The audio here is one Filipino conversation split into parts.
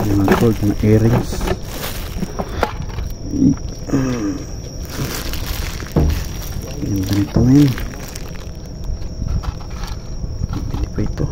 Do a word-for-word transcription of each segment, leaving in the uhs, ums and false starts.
mga gold na earrings. Ganda nito ngayon. Pili pa ito.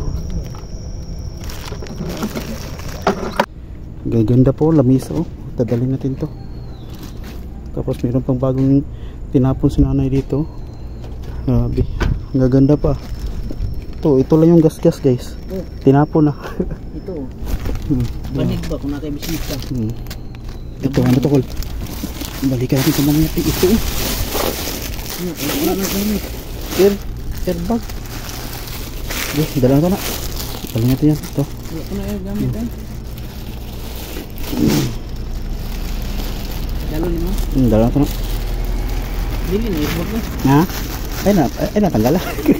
Gaganda po, lamisa oh. Dadalhin natin to. Tapos mayroon pang bagong tinapon si nanay dito. Grabe, gaganda pa. Ito, ito lang yung gas-gas guys. Tinapon na. Ito. Hmm. Balik ba kung nakabisita? Hmm. Ito, ano to, Kol? Balikan natin sa mga ito. Ito. Wala na gamit. Air, airbag. Yes, dala na ito na. Dala natin yan. Ito. Wala ko na yung gamit eh. Dalo lima? Hmm, dala na ito na. Dili na airbag na. Ha? Ay na, ay na, tanggal.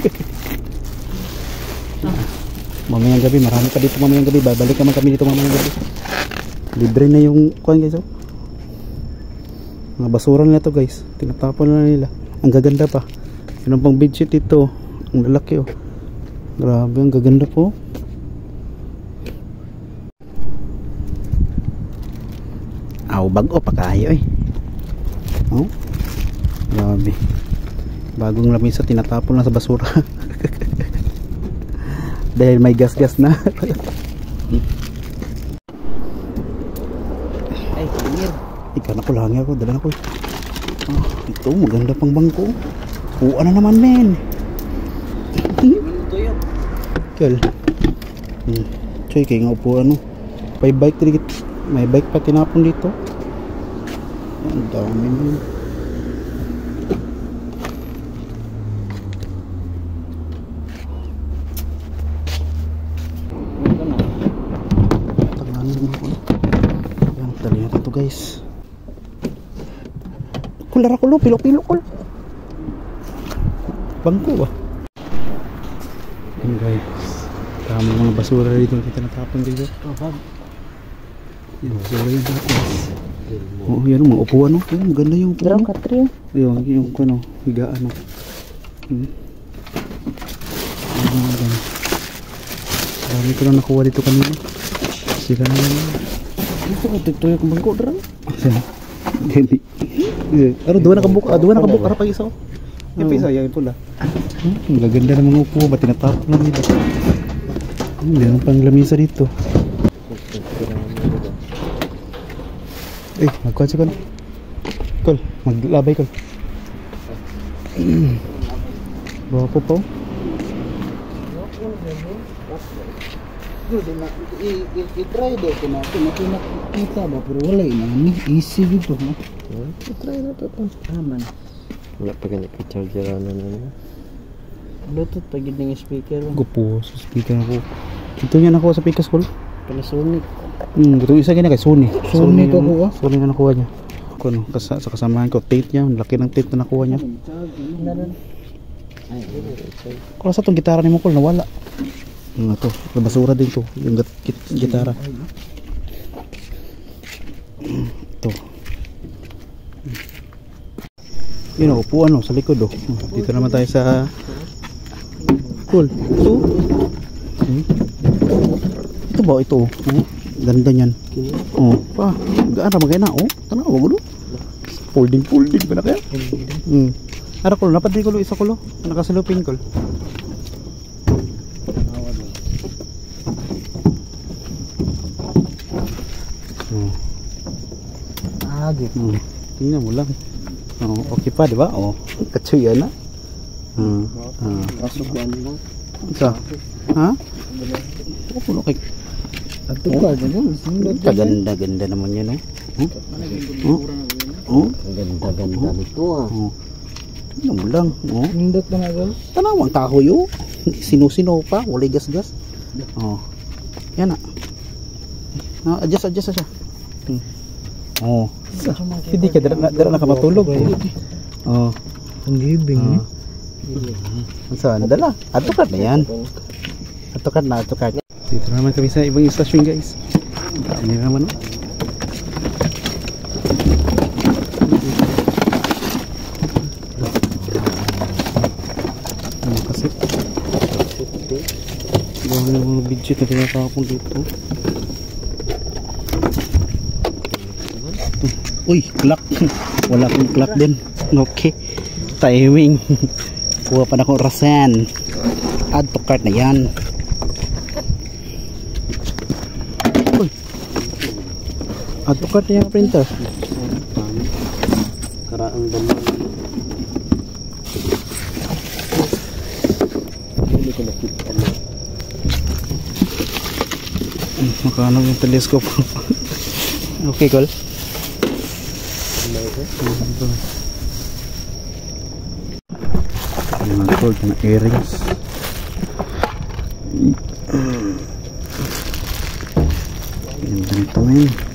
Mamayang gabi, marami pa dito mamayang gabi. Babalik naman kami dito mamayang gabi. Libre na yung kuhan guys oh. Mga basura nila to guys. Tinatapon na nila. Ang gaganda pa. Yun ang pang bedsheet ito. Ang lalaki oh. Grabe, ang gaganda po. Aw, bago pa kayo eh. Oh. Grabe. Bagong lamisa tinatapon na sa basura. Dahil may gas-gas na. Ay, kumir. Ika na ko lang ako, dala na ko. Oh, ito maganda pang bangko. Oo na naman men. Ito yun. Kel. Hmm. Choy kay nga upo ano. May bike dito. May bike pa tinapon dito. Ang dami men. Guys, kulara ko lo, pilo-pilo ko. Bangko ba? Ayan guys, dami mga basura dito kita natapon dito. Yan, basura yan natin. Oo, yan mga upuan no. Yan, maganda yung upuan no. Yan, yung ano, higaan no. Hmm. Ayan, dami ko na nakuha dito kanina. Sila na yan. Ito ko tutuyo kung bangko dran. Gani. Ano duwa na kabuk, duwa na kabuk para pag isa. Yung isa yan pula. Ang gaganda ng mga upo, ba tinatapon lang nila. Hindi naman pang lamisa dito. Eh, magkuhan si Kol. Kol, maglabay Kol. Bawa po po. Good na i-try do ko na ko nakita ba pero wala ina ni easy dito no. I-try na to to. Aman. Wala pa gani ka charger na na. Bluetooth pa gid ning speaker. Gupo sa speaker ko. Ito niya nakuha sa Picas Kol. Panasonic. Hmm, ito isa gani kay Sony. Sony ko ko. Sony na nakuha niya. Ko no, sa kasamahan ko tape niya, laki ng tape na nakuha niya. Ay, Kung sa tong gitara ni mo Kol nawala. Ano to, basura din to, yung git gitara. Ito. Yun o, upuan o, sa likod o. Dito naman tayo sa Cool. Ito. Hmm. Ito ba ito o? Oh, ganda niyan. Oh, pa, gaan ramagay na o. Tanaw, wag o. Folding folding pa na kaya? Hmm. Ara Kol, napadri ko lo isa ko lo. Nakasalupin Kol. agit. Hmm. Tingnan mo lang. Oh, okay pa, di ba? Oh, katsuya na. Hmm. Ah. Kasukuan mo. Sa? Ha? Oh, puno kay. Ato ka ganun. Kaganda-ganda naman 'yan, oh. Oh. Oh. Ganda-ganda nito ah. Oh. Tingnan mo lang, oh. Nindot na nga. Tanaw ang kahoy, oh. Sino-sino pa, wala gas-gas. Oh. Yan na. Ah, adjust adjust siya. Hmm. Oh. Hindi ka dara dara na ka matulog. Oh. Ang gibing. Ang saan dala? Atukat na yan. Atukat na, atukat. Dito naman kami sa ibang istasyon, guys. Dami naman, oh. Ano kasi? Dami yung mga budget na tinatapon dito. Uy, clock. Wala akong clock din. Okay. Timing. Kuha pa na akong rasan. Add to cart na yan. Uy. Add to cart na yung printer. Karaang damang. Hindi ko nakita mo. Makano yung telescope. Okay, cool. Mga gold na earrings. Ganda nito ngayon.